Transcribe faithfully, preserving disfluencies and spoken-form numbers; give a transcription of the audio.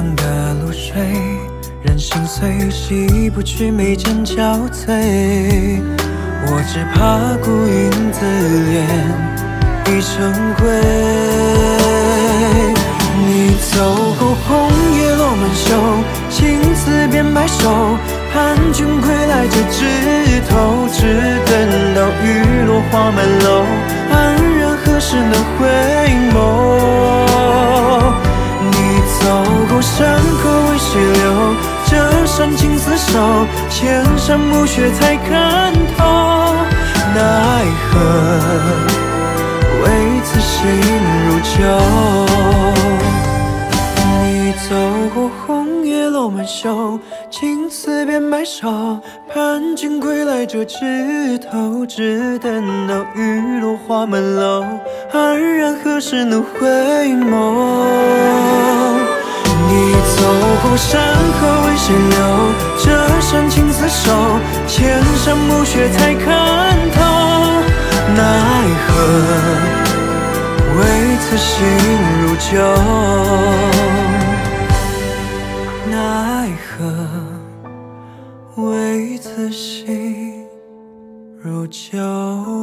样的露水，任心碎，洗不去眉间憔悴。我只怕孤影自怜，已成灰。你走后，红叶落满袖，青丝变白首。盼君归来这枝头，只等到雨落花满楼，安然何时能回眸？你走后，山河为谁留？这山情厮守，千山暮雪才看透。奈何为此心如旧。你走后，红叶落满袖，青丝变白首。盼君归来这枝头，只等到雨落花满楼，安然何时能回眸？你走后，山河为谁留？这山情厮守，千山暮雪才看透。奈何为此心如旧？奈何为此心如旧。